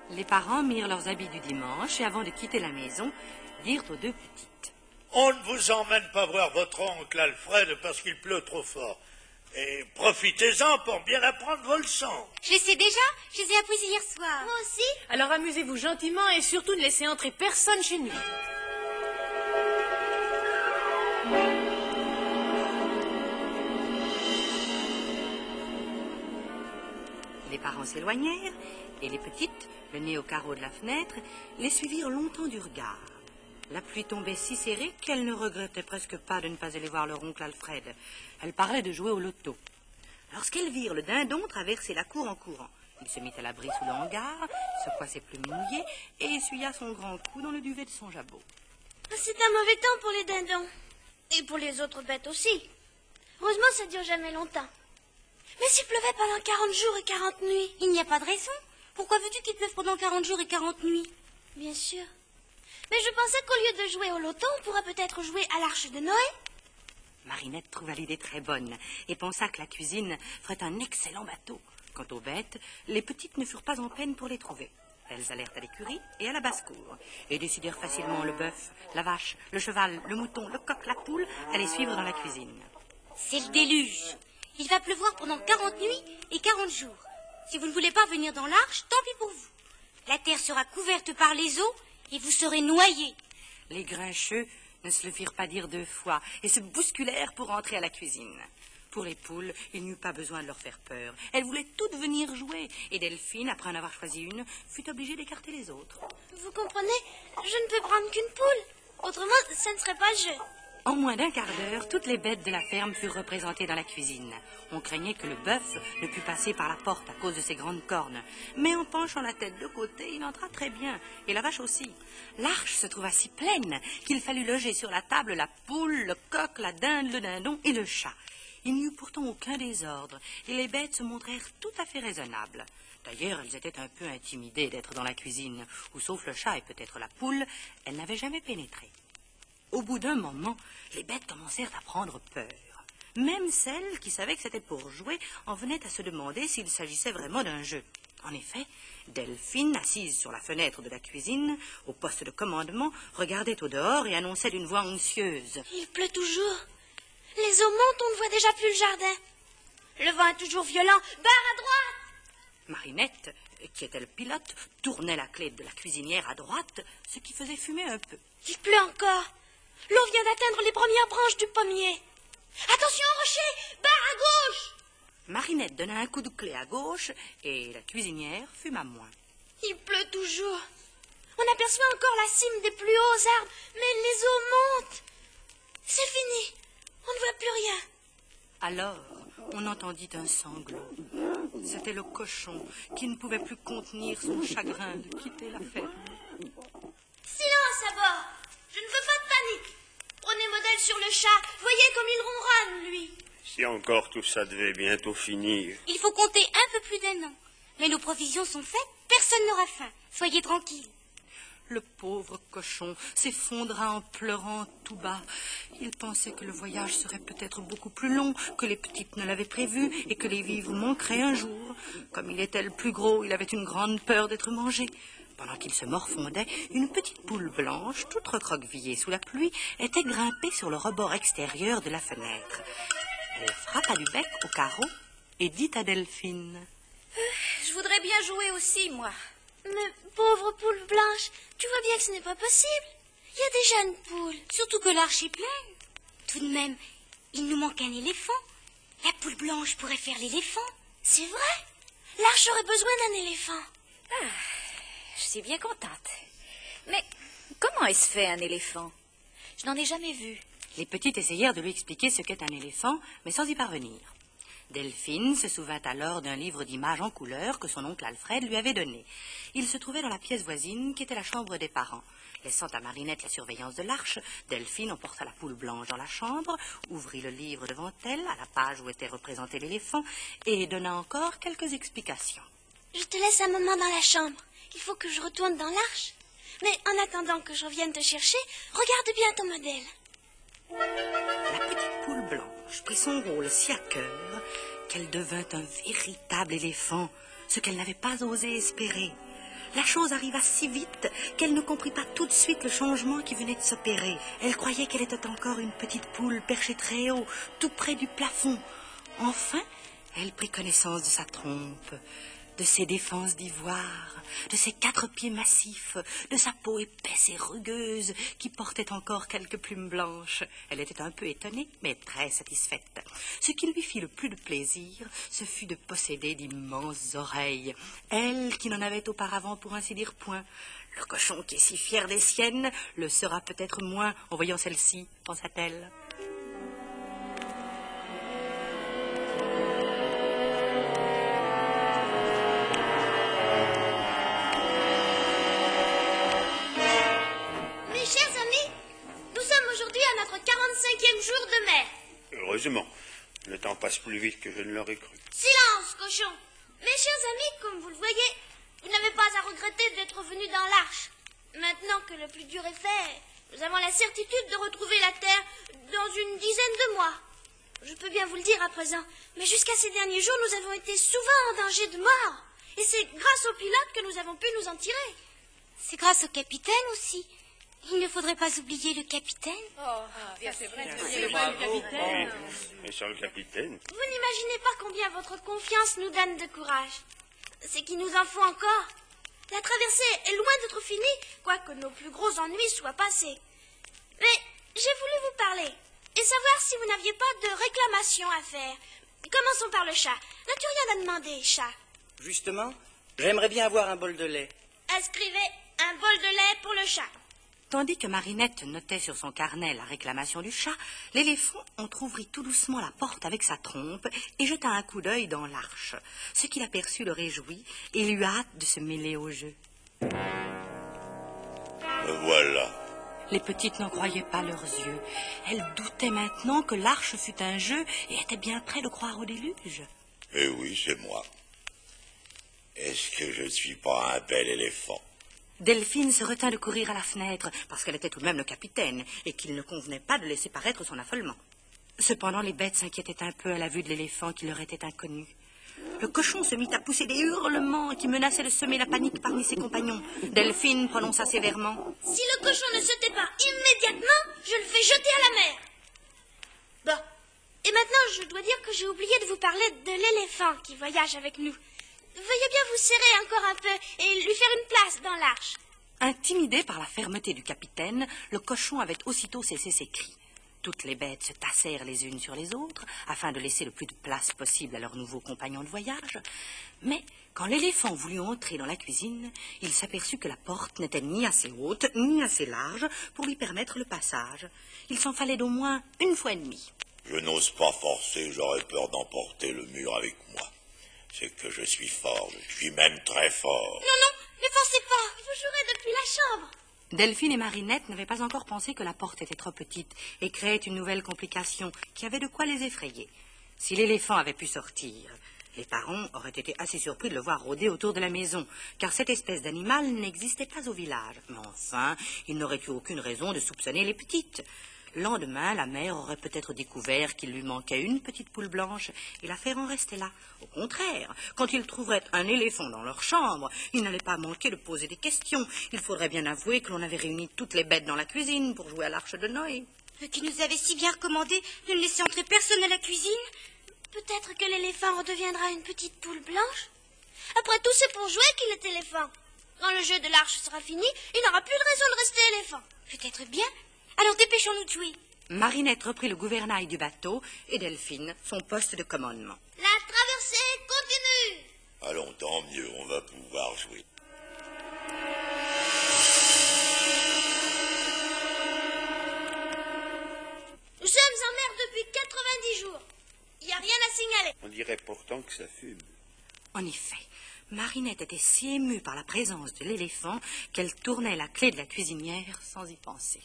Les parents mirent leurs habits du dimanche et avant de quitter la maison, dirent aux deux petites. On ne vous emmène pas voir votre oncle Alfred parce qu'il pleut trop fort. Et profitez-en pour bien apprendre vos leçons. Je le sais déjà, je les ai apprises hier soir. Moi aussi. Alors amusez-vous gentiment et surtout ne laissez entrer personne chez nous. Les parents s'éloignèrent et les petites, le nez au carreau de la fenêtre, les suivirent longtemps du regard. La pluie tombait si serrée qu'elles ne regrettaient presque pas de ne pas aller voir leur oncle Alfred. Elles parlaient de jouer au loto. Lorsqu'elles virent le dindon traverser la cour en courant, il se mit à l'abri sous le hangar, secoua ses plumes mouillées et essuya son grand cou dans le duvet de son jabot. C'est un mauvais temps pour les dindons. Et pour les autres bêtes aussi. Heureusement, ça dure jamais longtemps. Mais s'il pleuvait pendant 40 jours et 40 nuits? Il n'y a pas de raison. Pourquoi veux-tu qu'il pleuve pendant 40 jours et 40 nuits? Bien sûr. Mais je pensais qu'au lieu de jouer au loto, on pourrait peut-être jouer à l'arche de Noé. Marinette trouva l'idée très bonne et pensa que la cuisine ferait un excellent bateau. Quant aux bêtes, les petites ne furent pas en peine pour les trouver. Elles allèrent à l'écurie et à la basse-cour et décidèrent facilement le bœuf, la vache, le cheval, le mouton, le coq, la poule à les suivre dans la cuisine. C'est le déluge. Il va pleuvoir pendant 40 nuits et 40 jours. Si vous ne voulez pas venir dans l'arche, tant pis pour vous. La terre sera couverte par les eaux et vous serez noyés. Les grincheux ne se le firent pas dire deux fois et se bousculèrent pour entrer à la cuisine. Pour les poules, il n'y eut pas besoin de leur faire peur. Elles voulaient toutes venir jouer et Delphine, après en avoir choisi une, fut obligée d'écarter les autres. Vous comprenez? Je ne peux prendre qu'une poule. Autrement, ça ne serait pas le jeu. En moins d'un quart d'heure, toutes les bêtes de la ferme furent représentées dans la cuisine. On craignait que le bœuf ne pût passer par la porte à cause de ses grandes cornes. Mais en penchant la tête de côté, il entra très bien, et la vache aussi. L'arche se trouva si pleine qu'il fallut loger sur la table la poule, le coq, la dinde, le dindon et le chat. Il n'y eut pourtant aucun désordre, et les bêtes se montrèrent tout à fait raisonnables. D'ailleurs, elles étaient un peu intimidées d'être dans la cuisine, où, sauf le chat et peut-être la poule, elles n'avaient jamais pénétré. Au bout d'un moment, les bêtes commencèrent à prendre peur. Même celles qui savaient que c'était pour jouer en venaient à se demander s'il s'agissait vraiment d'un jeu. En effet, Delphine, assise sur la fenêtre de la cuisine, au poste de commandement, regardait au dehors et annonçait d'une voix anxieuse. Il pleut toujours. Les eaux montent, on ne voit déjà plus le jardin. Le vent est toujours violent. Barre à droite! Marinette, qui était le pilote, tournait la clé de la cuisinière à droite, ce qui faisait fumer un peu. Il pleut encore. L'eau vient d'atteindre les premières branches du pommier. Attention au rocher! Barre à gauche! Marinette donna un coup de clé à gauche et la cuisinière fuma moins. Il pleut toujours. On aperçoit encore la cime des plus hauts arbres, mais les eaux montent. C'est fini. On ne voit plus rien. Alors, on entendit un sanglot. C'était le cochon qui ne pouvait plus contenir son chagrin de quitter la ferme. Silence à bord. Je ne veux pas de panique. Prenez modèle sur le chat. Voyez comme il ronronne, lui. Si encore tout ça devait bientôt finir. Il faut compter un peu plus d'un an. Mais nos provisions sont faites, personne n'aura faim. Soyez tranquilles. Le pauvre cochon s'effondra en pleurant tout bas. Il pensait que le voyage serait peut-être beaucoup plus long que les petites ne l'avaient prévu et que les vivres manqueraient un jour. Comme il était le plus gros, il avait une grande peur d'être mangé. Pendant qu'il se morfondait, une petite poule blanche, toute recroquevillée sous la pluie, était grimpée sur le rebord extérieur de la fenêtre. Elle frappa du bec au carreau et dit à Delphine. Je voudrais bien jouer aussi, moi. Mais pauvre poule blanche, tu vois bien que ce n'est pas possible. Il y a déjà une poule. Surtout que l'arche est pleine. Tout de même, il nous manque un éléphant. La poule blanche pourrait faire l'éléphant. C'est vrai. L'arche aurait besoin d'un éléphant. Je suis bien contente. Mais comment est-ce fait un éléphant? Je n'en ai jamais vu. Les petites essayèrent de lui expliquer ce qu'est un éléphant, mais sans y parvenir. Delphine se souvint alors d'un livre d'images en couleur que son oncle Alfred lui avait donné. Il se trouvait dans la pièce voisine qui était la chambre des parents. Laissant à Marinette la surveillance de l'arche, Delphine emporta la poule blanche dans la chambre, ouvrit le livre devant elle, à la page où était représenté l'éléphant, et donna encore quelques explications. Je te laisse un moment dans la chambre. Il faut que je retourne dans l'arche. Mais en attendant que je revienne te chercher, regarde bien ton modèle. La petite poule blanche prit son rôle si à cœur qu'elle devint un véritable éléphant, ce qu'elle n'avait pas osé espérer. La chose arriva si vite qu'elle ne comprit pas tout de suite le changement qui venait de s'opérer. Elle croyait qu'elle était encore une petite poule perchée très haut, tout près du plafond. Enfin, elle prit connaissance de sa trompe, de ses défenses d'ivoire, de ses 4 pieds massifs, de sa peau épaisse et rugueuse qui portait encore quelques plumes blanches. Elle était un peu étonnée, mais très satisfaite. Ce qui lui fit le plus de plaisir, ce fut de posséder d'immenses oreilles. Elle, qui n'en avait auparavant, pour ainsi dire, point. Le cochon qui est si fier des siennes le sera peut-être moins en voyant celle-ci, pensa-t-elle. Jour de mer. Heureusement, le temps passe plus vite que je ne l'aurais cru. Silence, cochon. Mes chers amis, comme vous le voyez, vous n'avez pas à regretter d'être venus dans l'arche. Maintenant que le plus dur est fait, nous avons la certitude de retrouver la terre dans une dizaine de mois. Je peux bien vous le dire à présent, mais jusqu'à ces derniers jours, nous avons été souvent en danger de mort. Et c'est grâce au pilote que nous avons pu nous en tirer. C'est grâce au capitaine aussi. Il ne faudrait pas oublier le capitaine. C'est vrai, Et sur le capitaine, Vous n'imaginez pas combien votre confiance nous donne de courage. C'est qu'il nous en faut encore. La traversée est loin d'être finie, quoique nos plus gros ennuis soient passés. Mais j'ai voulu vous parler et savoir si vous n'aviez pas de réclamation à faire. Commençons par le chat. N'as-tu rien à demander, chat? Justement, j'aimerais bien avoir un bol de lait. Inscrivez un bol de lait pour le chat. Tandis que Marinette notait sur son carnet la réclamation du chat, l'éléphant entr'ouvrit tout doucement la porte avec sa trompe et jeta un coup d'œil dans l'arche. Ce qu'il aperçut le réjouit et lui a hâte de se mêler au jeu. Voilà. Les petites n'en croyaient pas leurs yeux. Elles doutaient maintenant que l'arche fût un jeu et étaient bien près de croire au déluge. Eh oui, c'est moi. Est-ce que je ne suis pas un bel éléphant? Delphine se retint de courir à la fenêtre, parce qu'elle était tout de même le capitaine, et qu'il ne convenait pas de laisser paraître son affolement. Cependant, les bêtes s'inquiétaient un peu à la vue de l'éléphant qui leur était inconnu. Le cochon se mit à pousser des hurlements qui menaçaient de semer la panique parmi ses compagnons. Delphine prononça sévèrement: « Si le cochon ne se tait pas immédiatement, je le fais jeter à la mer. » Bon, et maintenant je dois dire que j'ai oublié de vous parler de l'éléphant qui voyage avec nous. Veuillez bien vous serrer encore un peu et lui faire une place dans l'arche. Intimidé par la fermeté du capitaine, le cochon avait aussitôt cessé ses cris. Toutes les bêtes se tassèrent les unes sur les autres, afin de laisser le plus de place possible à leurs nouveaux compagnons de voyage. Mais quand l'éléphant voulut entrer dans la cuisine, il s'aperçut que la porte n'était ni assez haute, ni assez large pour lui permettre le passage. Il s'en fallait d'au moins 1 fois et demie. Je n'ose pas forcer, j'aurais peur d'emporter le mur avec moi. C'est que je suis fort, je suis même très fort. Non, ne forcez pas, vous jouerez depuis la chambre. Delphine et Marinette n'avaient pas encore pensé que la porte était trop petite et créait une nouvelle complication qui avait de quoi les effrayer. Si l'éléphant avait pu sortir, les parents auraient été assez surpris de le voir rôder autour de la maison, car cette espèce d'animal n'existait pas au village. Mais enfin, ils n'auraient eu aucune raison de soupçonner les petites. Le lendemain, la mère aurait peut-être découvert qu'il lui manquait une petite poule blanche et l'affaire en restait là. Au contraire, quand ils trouveraient un éléphant dans leur chambre, ils n'allaient pas manquer de poser des questions. Il faudrait bien avouer que l'on avait réuni toutes les bêtes dans la cuisine pour jouer à l'arche de Noé. Tu nous avais si bien recommandé de ne laisser entrer personne à la cuisine. Peut-être que l'éléphant redeviendra une petite poule blanche. Après tout, c'est pour jouer qu'il est éléphant. Quand le jeu de l'arche sera fini, il n'aura plus de raison de rester éléphant. Peut-être bien. Alors dépêchons-nous de jouer. Marinette reprit le gouvernail du bateau et Delphine son poste de commandement. La traversée continue. Allons, tant mieux, on va pouvoir jouer. Nous sommes en mer depuis 90 jours. Il n'y a rien à signaler. On dirait pourtant que ça fume. En effet, Marinette était si émue par la présence de l'éléphant qu'elle tournait la clé de la cuisinière sans y penser.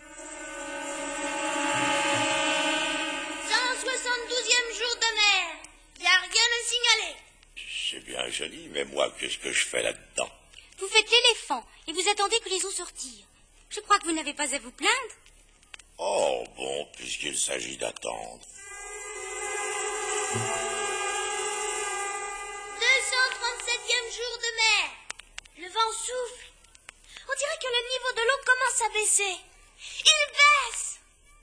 172e jour de mer. Il n'y a rien à signaler. C'est bien joli, mais moi, qu'est-ce que je fais là-dedans? Vous faites l'éléphant et vous attendez que les eaux sortirent. Je crois que vous n'avez pas à vous plaindre. Oh, bon, puisqu'il s'agit d'attendre. 237e jour de mer. Le vent de l'eau commence à baisser. Il baisse.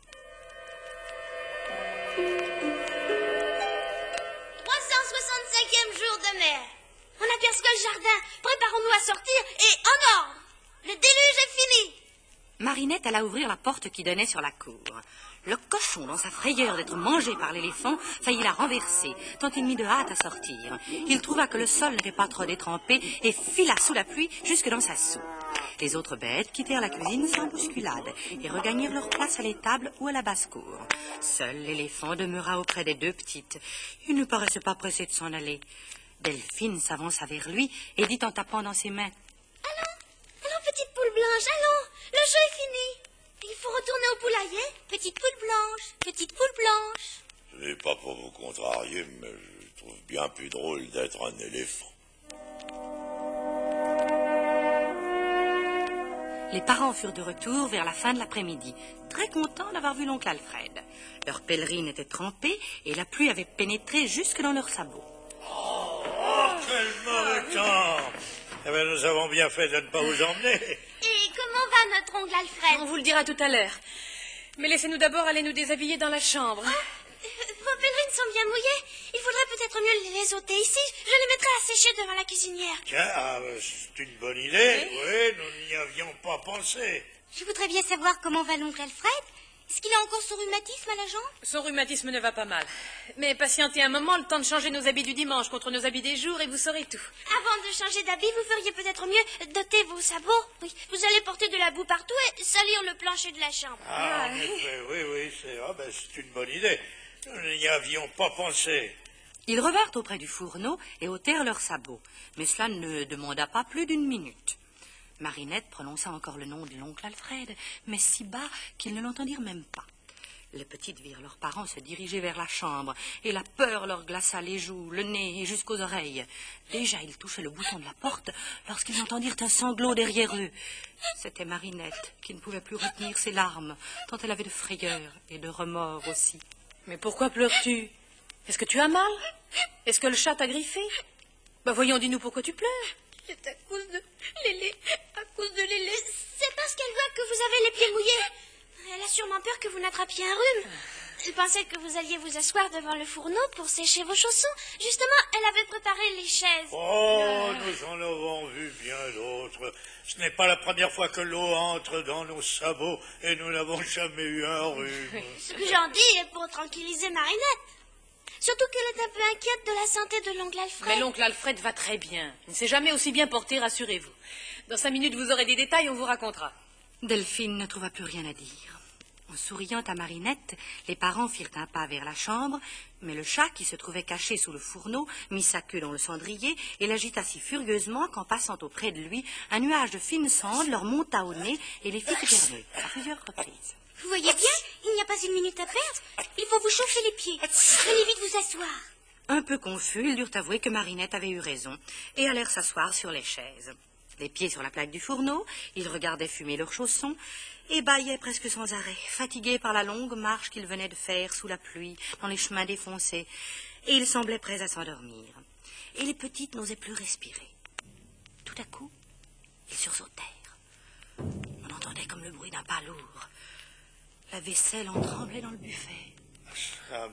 365e jour de mer. On aperçoit le jardin. Préparons-nous à sortir et en ordre. Le déluge est fini. Marinette alla ouvrir la porte qui donnait sur la cour. Le cochon, dans sa frayeur d'être mangé par l'éléphant, faillit la renverser, tant il mit de hâte à sortir. Il trouva que le sol n'était pas trop détrempé et fila sous la pluie jusque dans sa soupe. Les autres bêtes quittèrent la cuisine sans bousculade et regagnèrent leur place à l'étable ou à la basse-cour. Seul l'éléphant demeura auprès des deux petites. Il ne paraissait pas pressé de s'en aller. Delphine s'avança vers lui et dit en tapant dans ses mains: Allons, petite poule blanche, allons. Le jeu est fini. Il faut retourner au poulailler. Petite poule blanche, petite poule blanche. Ce n'est pas pour vous contrarier, mais je trouve bien plus drôle d'être un éléphant. Les parents furent de retour vers la fin de l'après-midi, très contents d'avoir vu l'oncle Alfred. Leur pèlerine était trempée et la pluie avait pénétré jusque dans leurs sabots. Oh, quel mauvais temps! Eh bien, nous avons bien fait de ne pas vous emmener. Et comment va notre oncle Alfred? On vous le dira tout à l'heure. Mais laissez-nous d'abord aller nous déshabiller dans la chambre. Vos pèlerines sont bien mouillées. Il faudrait peut-être mieux les ôter ici. Je les mettrai à sécher devant la cuisinière. Tiens, c'est une bonne idée. Oui, nous n'y avions pas pensé. Je voudrais bien savoir comment va l'oncle Alfred. Est-ce qu'il a encore son rhumatisme à la jambe? Son rhumatisme ne va pas mal. Mais patientez un moment, le temps de changer nos habits du dimanche contre nos habits des jours et vous saurez tout. Avant de changer d'habit, vous feriez peut-être mieux d'ôter vos sabots. Oui, vous allez porter de la boue partout et salir le plancher de la chambre. Ah, en effet, oui, c'est une bonne idée. Nous n'y avions pas pensé. Ils revinrent auprès du fourneau et ôtèrent leurs sabots. Mais cela ne demanda pas plus d'une minute. Marinette prononça encore le nom de l'oncle Alfred, mais si bas qu'ils ne l'entendirent même pas. Les petites virent leurs parents se diriger vers la chambre, et la peur leur glaça les joues, le nez et jusqu'aux oreilles. Déjà, ils touchaient le bouton de la porte lorsqu'ils entendirent un sanglot derrière eux. C'était Marinette qui ne pouvait plus retenir ses larmes, tant elle avait de frayeur et de remords aussi. Mais pourquoi pleures-tu? Est-ce que tu as mal? Est-ce que le chat t'a griffé? Voyons, dis-nous pourquoi tu pleures. C'est à cause de Lélé. À cause de Lélé. C'est parce qu'elle voit que vous avez les pieds mouillés. Elle a sûrement peur que vous n'attrapiez un rhume. Elle pensait que vous alliez vous asseoir devant le fourneau pour sécher vos chaussons. Justement, elle avait préparé les chaises. Oh, nous en avons vu bien d'autres. Ce n'est pas la première fois que l'eau entre dans nos sabots et nous n'avons jamais eu un rhume. Ce que j'en dis est pour tranquilliser Marinette. Surtout qu'elle est un peu inquiète de la santé de l'oncle Alfred. Mais l'oncle Alfred va très bien. Il ne s'est jamais aussi bien porté, rassurez-vous. Dans 5 minutes, vous aurez des détails, on vous racontera. Delphine ne trouva plus rien à dire. En souriant à Marinette, les parents firent un pas vers la chambre, mais le chat, qui se trouvait caché sous le fourneau, mit sa queue dans le cendrier et l'agita si furieusement qu'en passant auprès de lui, un nuage de fine cendre leur monta au nez et les fit éternuer à plusieurs reprises. Vous voyez bien, il n'y a pas une minute à perdre. Il faut vous chauffer les pieds. Allez vite vous asseoir. Un peu confus, ils durent avouer que Marinette avait eu raison et allèrent s'asseoir sur les chaises. Les pieds sur la plaque du fourneau, ils regardaient fumer leurs chaussons et bâillaient presque sans arrêt, fatigués par la longue marche qu'ils venaient de faire sous la pluie, dans les chemins défoncés, et ils semblaient prêts à s'endormir. Et les petites n'osaient plus respirer. Tout à coup, ils sursautèrent. On entendait comme le bruit d'un pas lourd. La vaisselle en tremblait dans le buffet. Ah,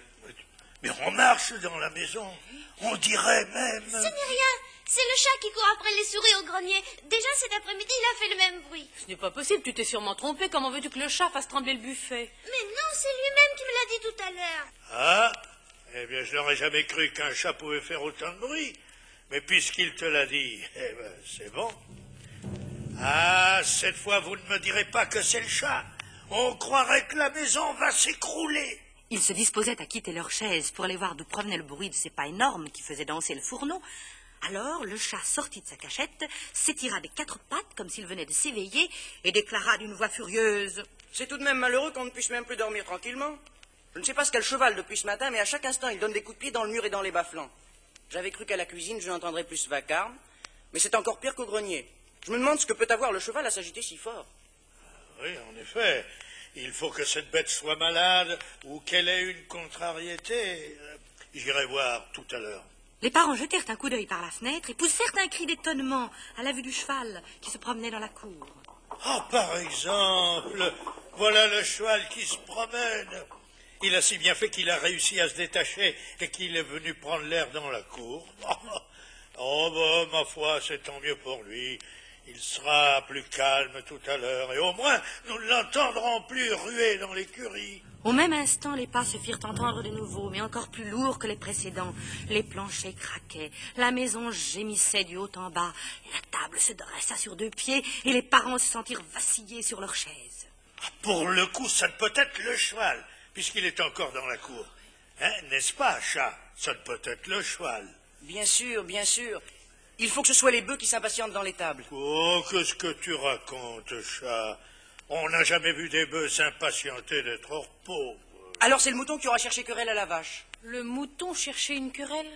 mais on marche dans la maison. On dirait même... Ce n'est rien. C'est le chat qui court après les souris au grenier. Déjà cet après-midi, il a fait le même bruit. Ce n'est pas possible, tu t'es sûrement trompé. Comment veux-tu que le chat fasse trembler le buffet? Mais non, c'est lui-même qui me l'a dit tout à l'heure. Ah, eh bien, je n'aurais jamais cru qu'un chat pouvait faire autant de bruit. Mais puisqu'il te l'a dit, eh ben, c'est bon. Ah, cette fois, vous ne me direz pas que c'est le chat. On croirait que la maison va s'écrouler. Ils se disposaient à quitter leur chaise pour aller voir d'où provenait le bruit de ces pas énormes qui faisaient danser le fourneau. Alors le chat sortit de sa cachette, s'étira des 4 pattes comme s'il venait de s'éveiller et déclara d'une voix furieuse: C'est tout de même malheureux qu'on ne puisse même plus dormir tranquillement. Je ne sais pas ce qu'a le cheval depuis ce matin, mais à chaque instant, il donne des coups de pied dans le mur et dans les bas-flancs. J'avais cru qu'à la cuisine, je n'entendrais plus ce vacarme, mais c'est encore pire qu'au grenier. Je me demande ce que peut avoir le cheval à s'agiter si fort. Oui, en effet. Il faut que cette bête soit malade ou qu'elle ait une contrariété. J'irai voir tout à l'heure. Les parents jetèrent un coup d'œil par la fenêtre et poussèrent un cri d'étonnement à la vue du cheval qui se promenait dans la cour. Oh, par exemple, voilà le cheval qui se promène. Il a si bien fait qu'il a réussi à se détacher et qu'il est venu prendre l'air dans la cour. Oh, bah, ma foi, c'est tant mieux pour lui. Il sera plus calme tout à l'heure et au moins nous ne l'entendrons plus ruer dans l'écurie. Au même instant, les pas se firent entendre de nouveau, mais encore plus lourds que les précédents. Les planchers craquaient, la maison gémissait du haut en bas, la table se dressa sur 2 pieds et les parents se sentirent vaciller sur leurs chaises. Pour le coup, ça ne peut être le cheval, puisqu'il est encore dans la cour. Hein, n'est-ce pas, chat? Ça ne peut être le cheval. Bien sûr, bien sûr. Il faut que ce soit les bœufs qui s'impatientent dans l'étable. Oh, qu'est-ce que tu racontes, chat? On n'a jamais vu des bœufs s'impatienter d'être hors pauvre. Alors c'est le mouton qui aura cherché querelle à la vache. Le mouton cherchait une querelle?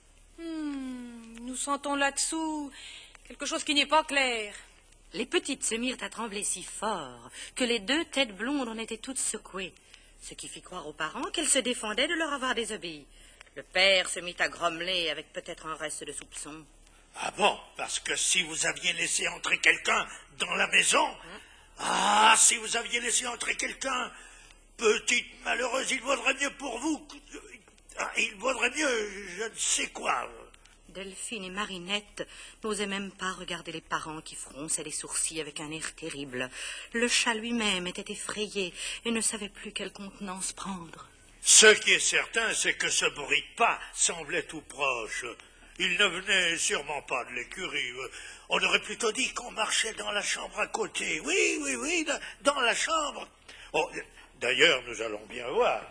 Nous sentons là-dessous quelque chose qui n'est pas clair. Les petites se mirent à trembler si fort que les 2 têtes blondes en étaient toutes secouées, ce qui fit croire aux parents qu'elles se défendaient de leur avoir désobéi. Le père se mit à grommeler avec peut-être un reste de soupçon. Ah bon? Parce que si vous aviez laissé entrer quelqu'un dans la maison... Ah, si vous aviez laissé entrer quelqu'un, petite malheureuse, il vaudrait mieux pour vous... Il vaudrait mieux, je ne sais quoi... Delphine et Marinette n'osaient même pas regarder les parents qui fronçaient les sourcils avec un air terrible. Le chat lui-même était effrayé et ne savait plus quelle contenance prendre. Ce qui est certain, c'est que ce bruit de pas semblait tout proche. Il ne venait sûrement pas de l'écurie. On aurait plutôt dit qu'on marchait dans la chambre à côté. Oui, dans la chambre. Oh, d'ailleurs, nous allons bien voir.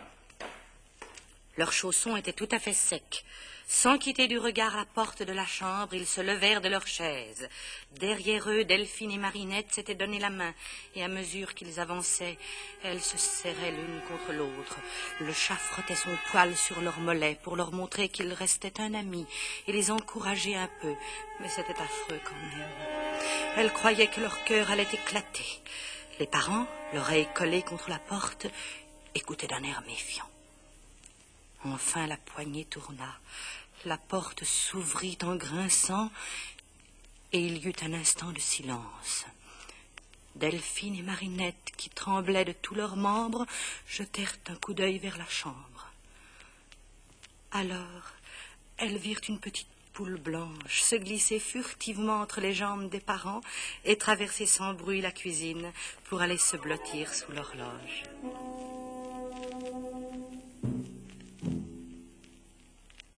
Leurs chaussons étaient tout à fait secs. Sans quitter du regard la porte de la chambre, ils se levèrent de leurs chaises. Derrière eux, Delphine et Marinette s'étaient donné la main, et à mesure qu'ils avançaient, elles se serraient l'une contre l'autre. Le chat frottait son poil sur leurs mollets pour leur montrer qu'il restait un ami et les encourager un peu, mais c'était affreux quand même. Elles croyaient que leur cœur allait éclater. Les parents, l'oreille collée contre la porte, écoutaient d'un air méfiant. Enfin, la poignée tourna. La porte s'ouvrit en grinçant et il y eut un instant de silence. Delphine et Marinette, qui tremblaient de tous leurs membres, jetèrent un coup d'œil vers la chambre. Alors, elles virent une petite poule blanche se glisser furtivement entre les jambes des parents et traverser sans bruit la cuisine pour aller se blottir sous l'horloge.